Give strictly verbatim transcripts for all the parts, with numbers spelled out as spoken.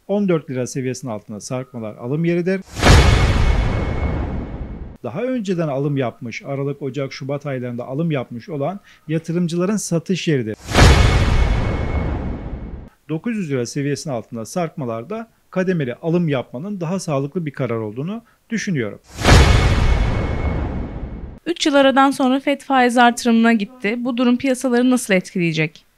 on dört lira seviyesinin altında sarkmalar alım yeridir. Daha önceden alım yapmış, Aralık, Ocak, Şubat aylarında alım yapmış olan yatırımcıların satış yeridir. dokuz yüz lira seviyesinin altında sarkmalarda kademeli alım yapmanın daha sağlıklı bir karar olduğunu düşünüyorum. üç yıl aradan sonra Fed faiz artırımına gitti. Bu durum piyasaları nasıl etkileyecek?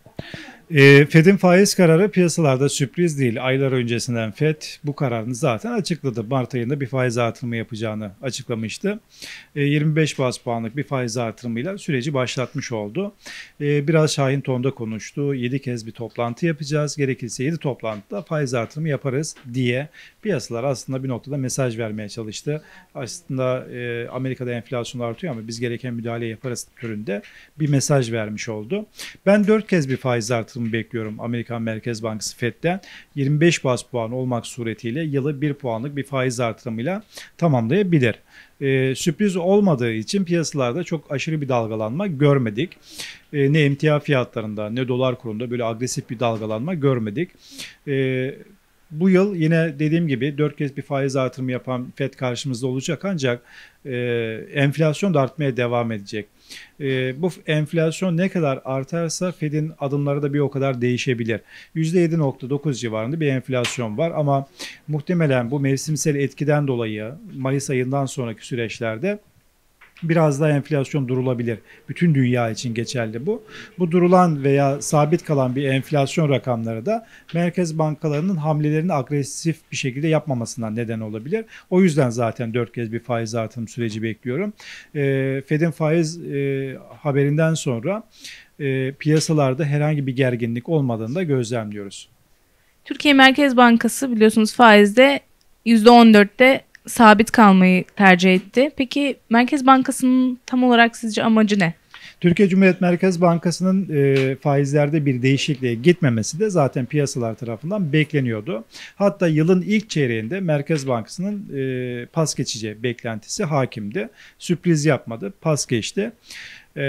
E, Fed'in faiz kararı piyasalarda sürpriz değil. Aylar öncesinden Fed bu kararını zaten açıkladı. Mart ayında bir faiz artırımı yapacağını açıklamıştı. E, yirmi beş baz puanlık bir faiz artırımıyla süreci başlatmış oldu. E, biraz şahin tonda konuştu. yedi kez bir toplantı yapacağız. Gerekirse yedi toplantıda faiz artırımı yaparız diye piyasalar aslında bir noktada mesaj vermeye çalıştı. Aslında e, Amerika'da enflasyon artıyor ama biz gereken müdahale yaparız türünde bir mesaj vermiş oldu. Ben dört kez bir faiz artırımı bekliyorum Amerikan Merkez Bankası Fed'den. yirmi beş baz puan olmak suretiyle yılı bir puanlık bir faiz artırımıyla tamamlayabilir. Ee, sürpriz olmadığı için piyasalarda çok aşırı bir dalgalanma görmedik. Ee, ne emtia fiyatlarında ne dolar kurunda böyle agresif bir dalgalanma görmedik. Ee, Bu yıl yine dediğim gibi dört kez bir faiz artırımı yapan Fed karşımızda olacak ancak e, enflasyon da artmaya devam edecek. E, bu enflasyon ne kadar artarsa Fed'in adımları da bir o kadar değişebilir. yüzde yedi nokta dokuz civarında bir enflasyon var ama muhtemelen bu mevsimsel etkiden dolayı Mayıs ayından sonraki süreçlerde biraz daha enflasyon durulabilir. Bütün dünya için geçerli bu. Bu durulan veya sabit kalan bir enflasyon rakamları da merkez bankalarının hamlelerini agresif bir şekilde yapmamasından neden olabilir. O yüzden zaten dört kez bir faiz artırım süreci bekliyorum. E, Fed'in faiz e, haberinden sonra e, piyasalarda herhangi bir gerginlik olmadığını da gözlemliyoruz. Türkiye Merkez Bankası biliyorsunuz faizde yüzde on dörtte sabit kalmayı tercih etti. Peki Merkez Bankası'nın tam olarak sizce amacı ne? Türkiye Cumhuriyet Merkez Bankası'nın e, faizlerde bir değişikliğe gitmemesi de zaten piyasalar tarafından bekleniyordu. Hatta yılın ilk çeyreğinde Merkez Bankası'nın e, pas geçeceği beklentisi hakimdi. Sürpriz yapmadı, pas geçti. E,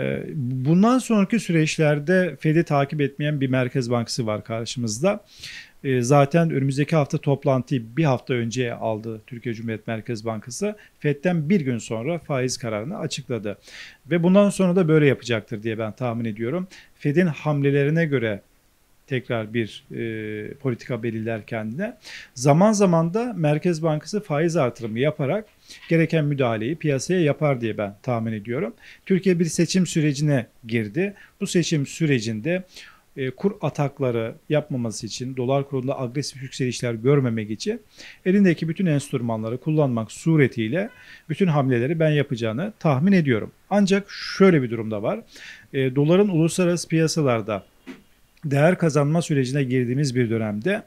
bundan sonraki süreçlerde Fed'i takip etmeyen bir Merkez Bankası var karşımızda. Zaten önümüzdeki hafta toplantıyı bir hafta önce aldı Türkiye Cumhuriyet Merkez Bankası. Fed'den bir gün sonra faiz kararını açıkladı. Ve bundan sonra da böyle yapacaktır diye ben tahmin ediyorum. Fed'in hamlelerine göre tekrar bir e, politika belirler kendine. Zaman zaman da Merkez Bankası faiz artırımı yaparak gereken müdahaleyi piyasaya yapar diye ben tahmin ediyorum. Türkiye bir seçim sürecine girdi. Bu seçim sürecinde kur atakları yapmaması için, dolar kurunda agresif yükselişler görmemek için elindeki bütün enstrümanları kullanmak suretiyle bütün hamleleri ben yapacağını tahmin ediyorum. Ancak şöyle bir durumda var. E, doların uluslararası piyasalarda değer kazanma sürecine girdiğimiz bir dönemde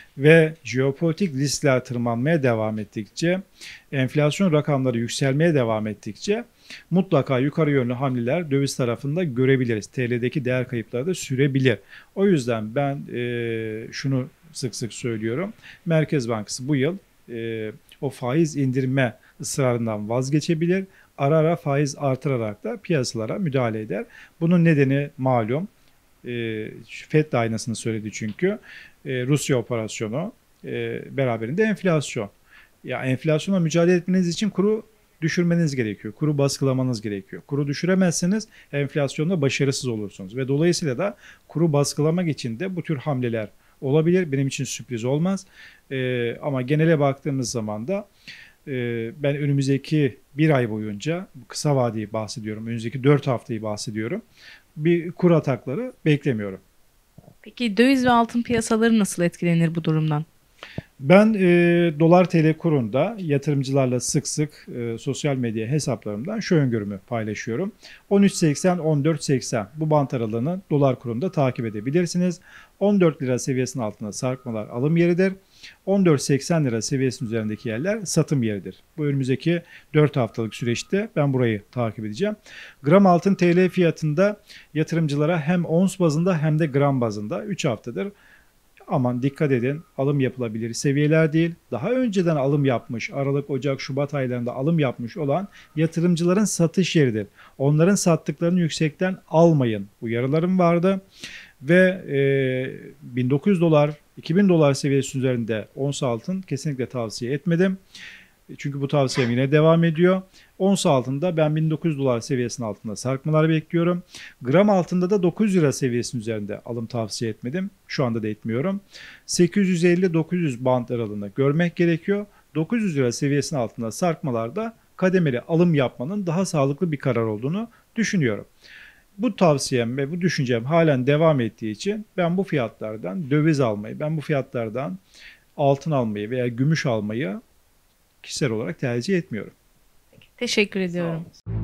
ve jeopolitik riskler tırmanmaya devam ettikçe, enflasyon rakamları yükselmeye devam ettikçe mutlaka yukarı yönlü hamleler döviz tarafında görebiliriz. T L'deki değer kayıpları da sürebilir. O yüzden ben e, şunu sık sık söylüyorum. Merkez Bankası bu yıl e, o faiz indirme ısrarından vazgeçebilir. Ara ara faiz artırarak da piyasalara müdahale eder. Bunun nedeni malum. E, Fed de aynısını söyledi çünkü. E, Rusya operasyonu e, beraberinde enflasyon. Ya enflasyona mücadele etmeniz için kuru düşürmeniz gerekiyor. Kuru baskılamanız gerekiyor. Kuru düşüremezseniz enflasyonda başarısız olursunuz. Ve dolayısıyla da kuru baskılamak için de bu tür hamleler olabilir. Benim için sürpriz olmaz. Ee, ama genele baktığımız zaman da e, ben önümüzdeki bir ay boyunca, kısa vadeyi bahsediyorum, önümüzdeki dört haftayı bahsediyorum, bir kur atakları beklemiyorum. Peki döviz ve altın piyasaları nasıl etkilenir bu durumdan? Ben e, dolar T L kurunda yatırımcılarla sık sık e, sosyal medya hesaplarımdan şu öngörümü paylaşıyorum. on üç seksen on dört seksen bu bant aralığını dolar kurunda takip edebilirsiniz. on dört lira seviyesinin altında sarkmalar alım yeridir. on dört seksen lira seviyesinin üzerindeki yerler satım yeridir. Bu önümüzdeki dört haftalık süreçte ben burayı takip edeceğim. Gram altın T L fiyatında yatırımcılara hem ons bazında hem de gram bazında üç haftadır aman dikkat edin, alım yapılabilir seviyeler değil. Daha önceden alım yapmış, Aralık, Ocak, Şubat aylarında alım yapmış olan yatırımcıların satış yeridir. Onların sattıklarını yüksekten almayın uyarılarım vardı. Ve e, bin dokuz yüz dolar, iki bin dolar seviyesi üzerinde ons altın kesinlikle tavsiye etmedim. Çünkü bu tavsiyem yine devam ediyor. Ons altında ben bin dokuz yüz dolar seviyesinin altında sarkmalar bekliyorum. Gram altında da dokuz yüz lira seviyesinin üzerinde alım tavsiye etmedim. Şu anda da etmiyorum. sekiz yüz elli dokuz yüz band aralığını görmek gerekiyor. dokuz yüz lira seviyesinin altında sarkmalarda kademeli alım yapmanın daha sağlıklı bir karar olduğunu düşünüyorum. Bu tavsiyem ve bu düşüncem halen devam ettiği için ben bu fiyatlardan döviz almayı, ben bu fiyatlardan altın almayı veya gümüş almayı kişisel olarak tercih etmiyorum. Teşekkür Sağ ediyorum. olun.